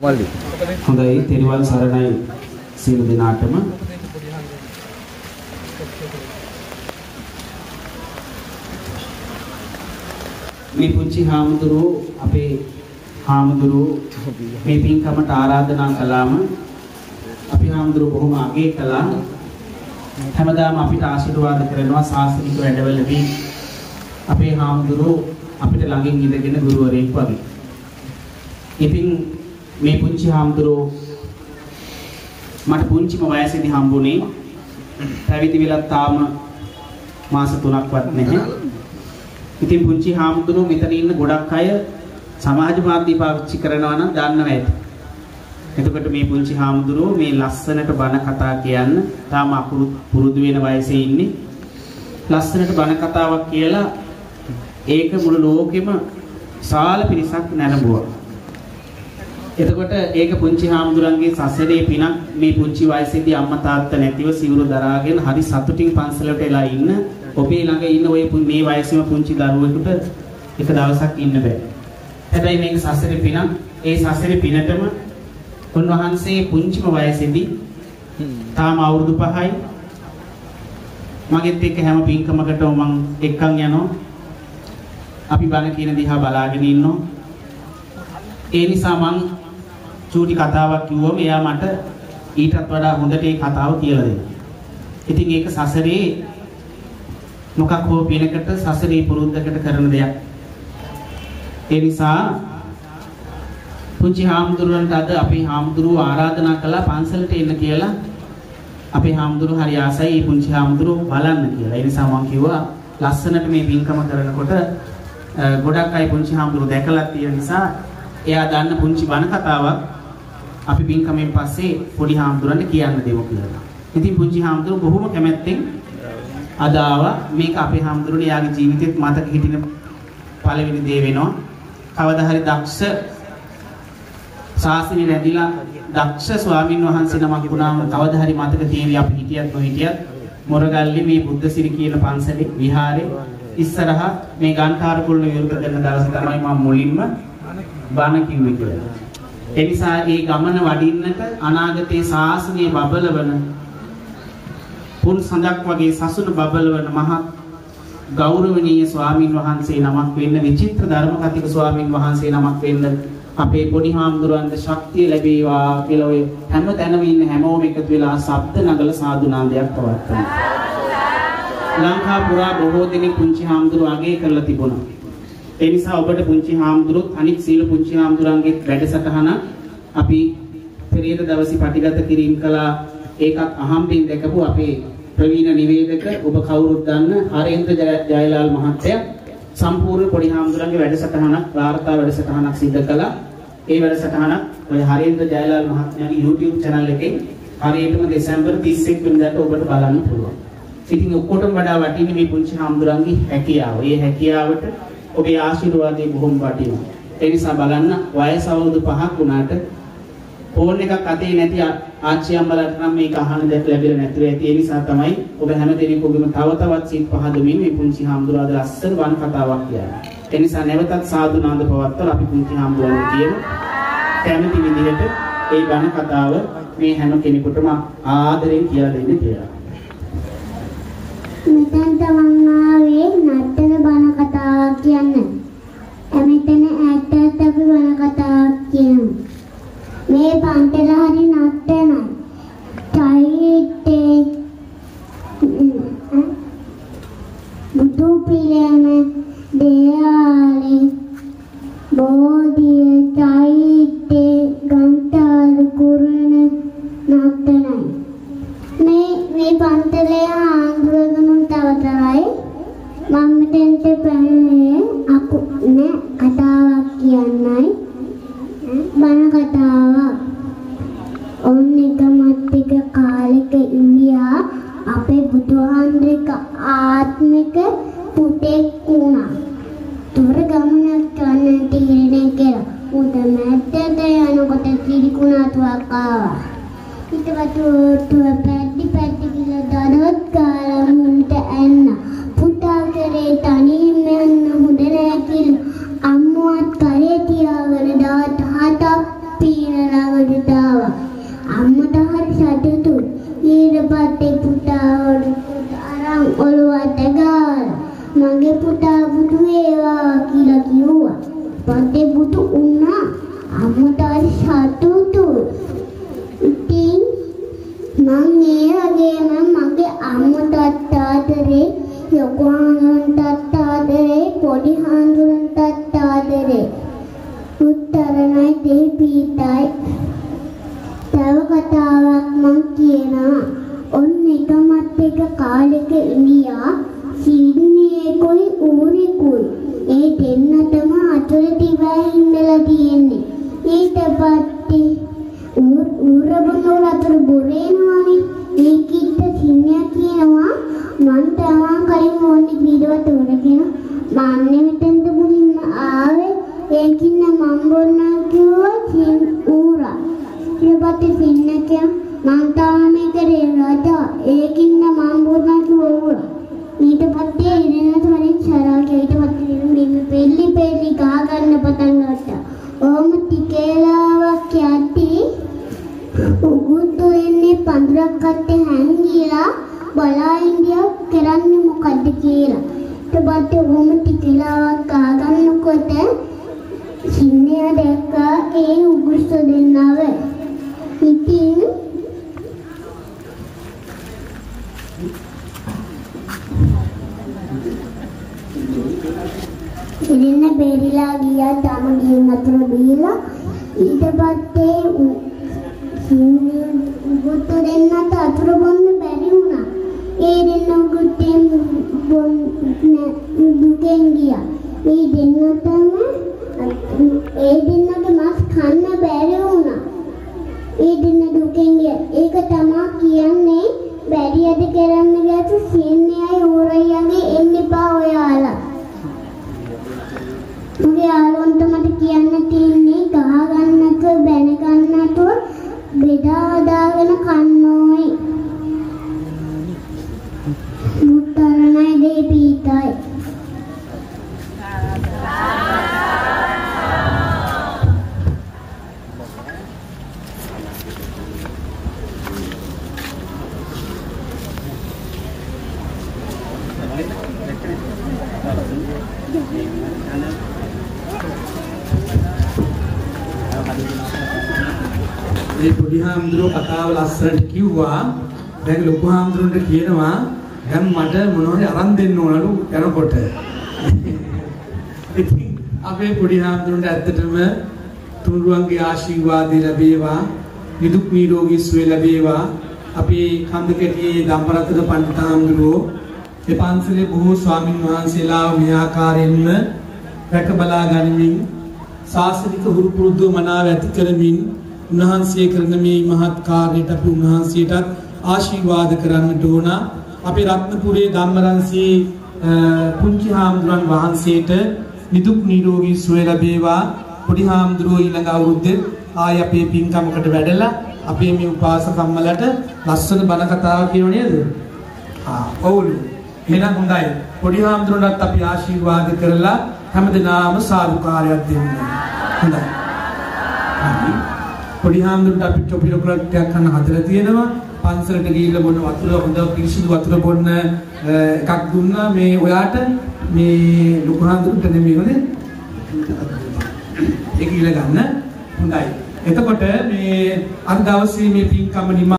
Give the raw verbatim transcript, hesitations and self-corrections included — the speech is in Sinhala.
හොඳයි තෙරුවන් සරණයි සියලු දෙනාටම මේ පුංචි හාමුදුරුවෝ අපේ හාමුදුරුවෝ මේ පින්කමට ආරාධනා කළාම අපි හාමුදුරුවෝ බොහොම අගය කළා හැමදාම අපිට ආශිර්වාද කරනවා සාසනික වැඩවලදී අපේ හාමුදුරුවෝ අපිට ළඟින් ඉඳගෙන ගුරුවරයෙක් වගේ. ඉතින් මේ පුංචි හාමුදුරුවෝ මට පුංචිම වයසේදී හම්බුනේ පැවිදි වෙලා තාම මාස තුනක්වත් නැහැ. ඉතින් පුංචි හාමුදුරුවෝ මෙතන ඉන්න ගොඩක් අය සමාජ මාධ්‍ය පාවිච්චි කරනවා නම් දන්නවා ඇති. එතකොට මේ පුංචි හාමුදුරුවෝ මේ ලස්සනට බණ කතා කියන්න තාම අකුරු පුරුදු වෙන වයසේ ඉන්නේ. ලස්සනට බණ කතාවක් කියලා ඒක මුළු ලෝකෙම සාල පිරිසක් නැරඹුවා. එතකොට ඒක පුංචි හාමුදුරන්ගේ සසරේ පිනක් මේ පුංචි වයසේදී අම්මා තාත්තා නැතිව සිවුරු දරාගෙන හරි සතුටින් පන්සලට එලා ඉන්න ඔබේ ළඟ ඉන්න ඔය මේ වයසේම පුංචි දරුවෙකුට එක දවසක් ඉන්න බෑ. හැබැයි මේක සසරේ පිනක්. ඒ සසරේ පිනටම උන්වහන්සේ පුංචිම වයසේදී තාම අවුරුදු පහයි මගෙත් එක්ක හැම පින්කමකටම මං එක්කන් යනවා. අපි බණ කියන දිහා බලාගෙන ඉන්නවා. ඒ නිසා මං චූටි කතාවක් කිව්වම එයා මට ඊටත් වඩා හොඳට ඒ කතාව කියලා දෙනවා. ඉතින් ඒක සසරේ මොකක් හෝ පිනකට සසරේ පුරුද්දකට කරන දෙයක්. ඒ නිසා පුංචි හාමුදුරුවන්ට අද අපේ හාමුදුරුවෝ ආරාධනා කළා පන්සලට එන්න කියලා. අපේ හාමුදුරුවෝ හරි ආසයි මේ පුංචි හාමුදුරුවෝ බලන්න කියලා. ඒ නිසා මං කිව්වා ලස්සනට මේ පින්කම කරනකොට ගොඩක් අය පුංචි හාමුදුරුවෝ දැකලා තියෙන නිසා එයා දන්න පුංචි බණ කතාවක් අපි පින්කමෙන් පස්සේ පොඩි හාමුදුරන්ට කියන්න දෙමු කියලා. ඉතින් පුංචි හාමුදුරුවෝ බොහොම කැමැත්තෙන් අද ආවා. මේක අපේ හාමුදුරුවෝ එයාගේ ජීවිතේත් මතක හිටින පළවෙනි දේ වෙනවා. කවදා හරි දක්ෂ ශාසනය රැඳිලා දක්ෂ ස්වාමින් වහන්සේ නමක් වුණාම කවදා හරි මතක තියෙවි අපි හිටියත් නොහිටියත් මොරගල්ලේ මේ බුද්ධසිරි කියන පන්සලේ විහාරේ ඉස්සරහා මේ ගන්ඨාර කුල්ල විවෘත කරන දවසේ තමයි මම මුලින්ම බණ කිව්වේ කියලා. ඒ නිසා ඒ ගමන වඩින්නට අනාගතයේ ශාසනයේ බබලවන පුන් සඳක් වගේ සසුන බබලවන මහත් ගෞරවනීය ස්වාමින් වහන්සේ නමක් වෙන්න විචිත්‍ර ධර්ම කතික ස්වාමින් වහන්සේ නමක් වෙන්න අපේ පොඩි හාමුදුරන්ට ශක්තිය ලැබේවා කියලා ඔය හැම තැනම ඉන්න හැමෝම එකතු වෙලා ශබ්ද නගල සාදු නාදයක් පවත්වනවා. ලංකා පුරා බොහෝ දෙනෙක් පුංචි හාමුදුරුවෝ අගය කරලා තිබුණා. ඒ නිසා ඔබට පුංචි හාමුදුරුවොත් අනික් සීල පුංචි හාමුදුරන්ගේ වැඩසටහන අපි පෙරේද දවසේ පටිගත කිරීම කළා. ඒකත් අහම්බෙන් දැකපු අපේ ප්‍රවීණ නිවේදක ඔබ කවුරුත් දන්න හරේන්ද්‍ර ජයලාල් මහත්තයා සම්පූර්ණ පොඩි හාමුදුරන්ගේ වැඩසටහනක් වාර්තා වැඩසටහනක් සිදු කළා. ඒ වැඩසටහන ඔය හරේන්ද්‍ර ජයලාල් මහත්මයාගේ YouTube channel එකේ හරියටම දෙසැම්බර් තිස් එක් වෙනිදාට ඔබට බලන්න පුළුවන්. ඉතින් ඔක්කොටම වඩා වටින්නේ මේ පුංචි හාමුදුරන්ගේ හැකියාව. ඒ හැකියාවට ඔබේ ආශිර්වාදේ බොහොම වටිනවා. ඒ නිසා බලන්න වයස අවුරුදු පහක් වුණාට ෆෝන් එකක් අතේ නැති ආච්චි අම්මලාට නම් මේක අහන්න දෙයක් ලැබෙලා නැතුව ඇති. ඒ නිසා තමයි ඔබ හැම දෙනෙකුගේම තව තවත් සිත් පහදමින් මේ පුංචි හාමුදුරුවෝ අද ලස්සන බණ කතාවක් කියන්නේ. ඒ නිසා නැවතත් සාදු නාද පවත්වලා අපි පුංචි හාමුදුරුවන්ට කියමු කැමති විදිහට ඒ බණ කතාව මේ හැම කෙනෙකුටම ආදරෙන් කියලා දෙන්න කියලා. මෙතෙන් තමන් ආවේ නටන බණ කතාවක් කියන්න. එමෙතන ඇත්තට අපි බණ කතාවක් කියමු. මේ පන්තල හරි නටනයි. චෛත්‍යේ බුදු පිළිම දේවාලේ බෝධිය චෛත්‍යේ ගන්ඨාර කුරණ නටනයි. මේ මේ පන්තලේ ආන්දරගනුන් තවතරයි මම මෙතෙන්ට පැන්නේ අකු නේ කතාවක් කියන්නයි බණ කතාවක්. ඔන්න එකමත් එක කාලෙක ඉන්දියා අපේ බුදුහාමුදුරක ආත්මික පුතෙක් වුණා. තුර ගමනක් යන්න තීරණය කළා. උද මැද්දට යනකොට ත්‍රිකුණාතුවක් ආවා. හිතවතුව පැද්දි පැද්දි කියලා දඩොත් කාලා මුන්ට ඇන්න. පුතා කරේ තනියම යන්න හොඳ නෑ කියලා අම්මුවත් කරේ තියාගෙන දාට හතක් පීනලා මගේ පුතා බුදු වේවා කියලා කිව්වා. පස්සේ බුදු වුණා. අම්මට සතුටුයි. ඉතින් මම ඒ වගේම මගේ අම්මටත් ආදරේ, ලොකු හාමුදුරන්ටත් ආදරේ, පොඩි හාමුදුරන්ටත් ආදරේ. උත්තරණයි දෙපීතයි. තව කතාවක් මම කියනවා. ඔන්න එකමත් එක කාලෙක ඉන්දියා සිඩ්නියේකුයි ඌරිකුයි ඒ දෙන්නටම අතුරු දිවයි ඉඳලා තියෙන්නේ. ඊට පස්සේ ඌර ඌරබුනෝල අතුරු බොරේනවානේ. ඒ කිත්ත සින්නයා කියනවා මං තමා කලින් ඕනේ වීඩියෝට උරගෙන මාන්නේ මෙතෙන්ද මුලින්ම ආවේ ඒකින්න මම බොන්නා කිව්වා සින් ඌරා. ඊට පස්සේ සින්නයා මං තාමේ කරේ රජා ඒකින්න මම බොන්නා කිව්වා. ඊට පස්සේ ඉරණට වලින් චරාගේ ඊට පස්සේ මේ පෙල්ලි පෙල්ලි ගහ ගන්න පටන් ගත්තා. ඕම ටිකේලාවක් යටි උගුතු එන්නේ පඳුරක් අත්තේ හැංගිලා බලා ඉන්දියා කරන්නේ මොකද්ද කියලා. ඊට පස්සේ ඕම ටිකේලාවක් ගහ ගන්නකොට සින්නයා දැක්කා ඒ උගුස්තු දෙන්නව. ඉතින් ඉන්න බේරිලා ගියා තම ගියන් අතර බීලා. ඊට පස්සේ සින්නේ උගුතු දෙන්නට අතුර බොන්න බැරි වුණා. ඒ දෙන්න උගුතෙන් බොන්න දුකෙන් ගියා. ඒ දෙන්නටම ඒ දෙන්නගේ මස් කන්න බැරි වුණා. ඒ දෙන්න දුකෙන් ගියා. ඒක තමයි කියන්නේ බැරියද කරන්න ගියත් සින්නේයි ඌරයියගේ එන්න එපා ඔයාලා. මගේ යාළුවන්ට මට කියන්න තියෙන්නේ ගහ ගන්නතෝ බැන ගන්නතෝ බෙදා හදාගෙන කන්නෝයි. මුත්තරණයි දෙපීතයි. මේ පොඩි හාමුදුරුවෝ කතාව ලස්සනට කිව්වා. දැන් ලොකු හාමුදුරුවන්ට කියනවා දැන් මට මොනවද අරන් දෙන්න ඕනලු යනකොට. ඉතින් අපේ පොඩි හාමුදුරුවන්ට ඇත්තටම තුනුරුවන්ගේ ආශිර්වාදය ලැබේවා, නිදුක් නිරෝගී සුවය ලැබේවා. අපේ කන්දකැටියේ ධම්මරතන පඬිතු හාමුදුරුවෝ ඒ පන්සලේ බොහෝ ස්වාමින් වහන්සේලා මේ ආකාරයෙන්ම රැක බලා ගනිමින් ශාසනික හුරු පුරුදු මනාව ඇති කරමින් උන්වහන්සේ කරන මේ මහත් කාර්යයට අපි උන්වහන්සේටත් ආශිර්වාද කරන්නට ඕන. අපේ රත්නපුරේ ධම්මරන්සේ පුංචි හාමුදුරන් වහන්සේට නිදුක් නිරෝගී සුවය ලැබේවා. පොඩි හාමුදුරුවෝ ඊළඟ අවුරුද්දේ ආය අපේ පින්කමකට වැඩලා අපේ මේ උපාසකම්මලට ලස්සන බණ කතාවක් කියව නේද? ආ ඔව්ලු. එහෙනම් හොඳයි. පොඩි හාමුදුරන්ට අපි ආශිර්වාද කරලා හැමදෙනාම සාදුකාරයක් දෙන්න. හොඳයි. හරි. පොඩි හාමුදුරන්ට අපි ටොපි චොකලට්යක් ගන්න හදලා තියෙනවා. පන්සලට ගිහිල්ලා බොන්න වතුර හොඳ පිරිසිදු වතුර බොන්න එකක් දුන්නා මේ ඔයාට මේ ලොකු හාමුදුරන්ට නෙමෙයි හොඳේ. ඒක ඉල ගන්න. හොඳයි. එතකොට මේ අද දවසේ මේ පින්කම නිම